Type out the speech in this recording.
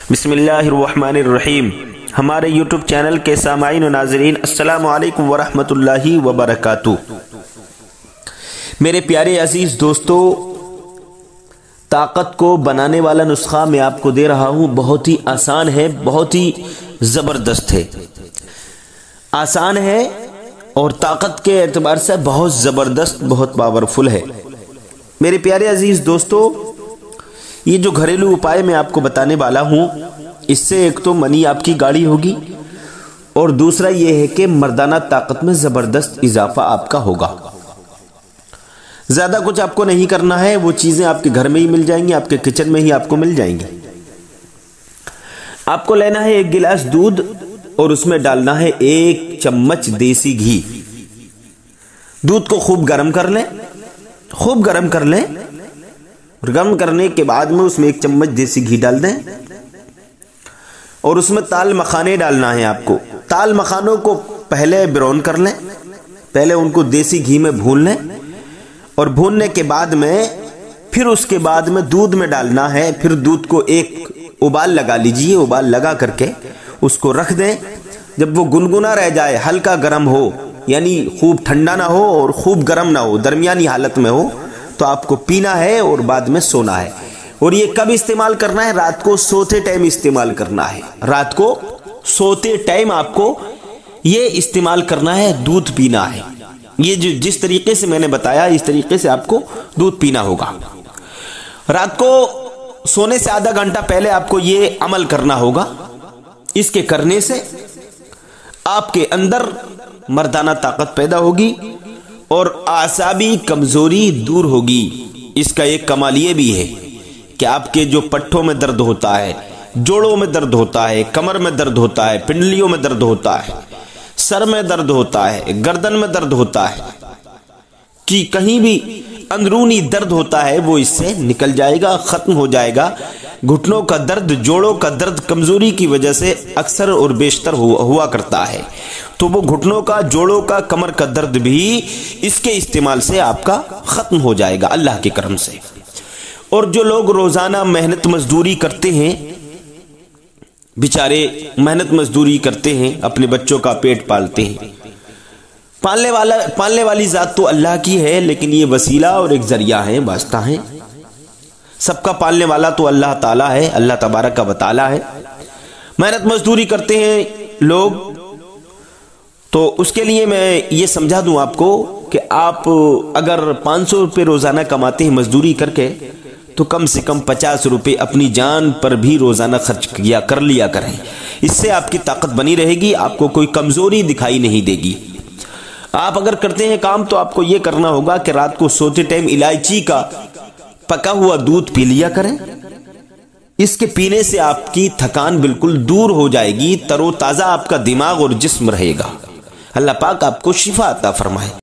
बिस्मिल्लाहिर्रहमानिर्रहीम। हमारे YouTube channel के सामाईन और नाज़रीन, अस्सलामु अलैकुम वरहमतुल्लाहि वबरकातुह। मेरे प्यारे अजीज दोस्तों, ताकत को बनाने वाला नुस्खा मैं आपको दे रहा हूं। बहुत ही आसान है, बहुत ही जबरदस्त है। आसान है और ताकत के एतबार से बहुत जबरदस्त, बहुत पावरफुल है। मेरे प्यारे अजीज दोस्तों, ये जो घरेलू उपाय मैं आपको बताने वाला हूं, इससे एक तो मनी आपकी गाढ़ी होगी और दूसरा ये है कि मर्दाना ताकत में जबरदस्त इजाफा आपका होगा। ज्यादा कुछ आपको नहीं करना है, वो चीजें आपके घर में ही मिल जाएंगी, आपके किचन में ही आपको मिल जाएंगी। आपको लेना है 1 गिलास दूध और उसमें डालना है 1 चम्मच देसी घी। दूध को खूब गर्म कर लें, खूब गर्म कर लें। गर्म करने के बाद में उसमें 1 चम्मच देसी घी डाल दें और उसमें ताल मखाने डालना है आपको। ताल मखानों को पहले ब्राउन कर लें, पहले उनको देसी घी में भून लें और भूनने के बाद में फिर उसके बाद में दूध में डालना है। फिर दूध को एक उबाल लगा लीजिए, उबाल लगा करके उसको रख दें। जब वो गुनगुना रह जाए, हल्का गर्म हो, यानी खूब ठंडा ना हो और खूब गर्म ना हो, दरमियानी हालत में हो, तो आपको पीना है और बाद में सोना है। और ये कब इस्तेमाल करना है? रात को सोते टाइम इस्तेमाल करना है। रात को सोते टाइम आपको ये इस्तेमाल करना है, दूध पीना है। ये जो जिस तरीके से मैंने बताया, इस तरीके से आपको दूध पीना होगा। रात को सोने से आधा घंटा पहले आपको ये अमल करना होगा। इसके करने से आपके अंदर मर्दाना ताकत पैदा होगी और आसाबी कमजोरी दूर होगी। इसका एक कमाल ये भी है कि आपके जो पट्ठों में दर्द होता है, जोड़ों में दर्द होता है, कमर में दर्द होता है, पिंडलियों में दर्द होता है, सर में दर्द होता है, गर्दन में दर्द होता है, कि कहीं भी अंदरूनी दर्द होता है, वो इससे निकल जाएगा, खत्म हो जाएगा। घुटनों का दर्द, जोड़ों का दर्द कमजोरी की वजह से अक्सर और बेशतर हुआ करता है। तो वो घुटनों का, जोड़ों का, कमर का दर्द भी इसके इस्तेमाल से आपका खत्म हो जाएगा अल्लाह के करम से। और जो लोग रोजाना मेहनत मजदूरी करते हैं, बेचारे मेहनत मजदूरी करते हैं, अपने बच्चों का पेट पालते हैं। पालने वाली जात तो अल्लाह की है, लेकिन ये वसीला और एक जरिया है, वास्ता है। सबका पालने वाला तो अल्लाह ताला है, अल्लाह तबारक का बताला है। मेहनत मजदूरी करते हैं लोग, तो उसके लिए मैं ये समझा दूं आपको कि आप अगर 500 रुपये रोजाना कमाते हैं मजदूरी करके, तो कम से कम 50 रुपये अपनी जान पर भी रोजाना खर्च कर लिया करें। इससे आपकी ताकत बनी रहेगी, आपको कोई कमजोरी दिखाई नहीं देगी। आप अगर करते हैं काम, तो आपको यह करना होगा कि रात को सोते टाइम इलायची का पका हुआ दूध पी लिया करें। इसके पीने से आपकी थकान बिल्कुल दूर हो जाएगी, तरोताजा आपका दिमाग और जिस्म रहेगा। अल्लाह पाक आपको शिफा अता फरमाए।